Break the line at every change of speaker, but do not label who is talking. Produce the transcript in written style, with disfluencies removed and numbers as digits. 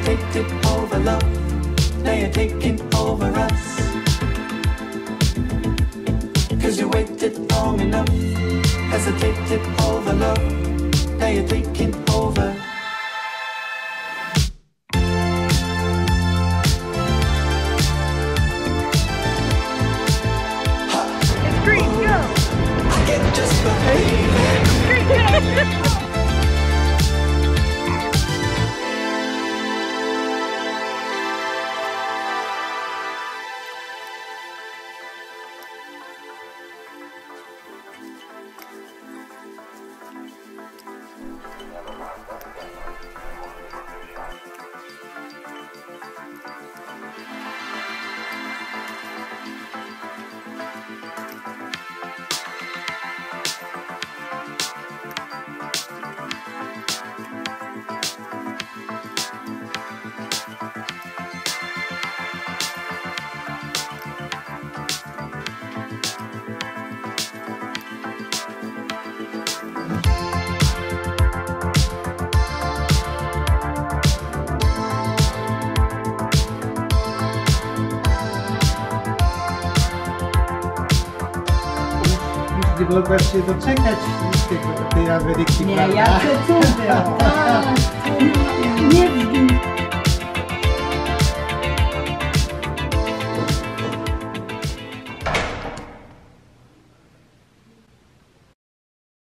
hesitated over love, now you're taking over us. 'Cause you waited long enough, hesitated over love, now you're taking over.
It's green, go!
I can just believe it.
Green, go!
Mogłaś się doczekać tej Ameryki,
Nie,
prawda?
ja chcę tu było. Nie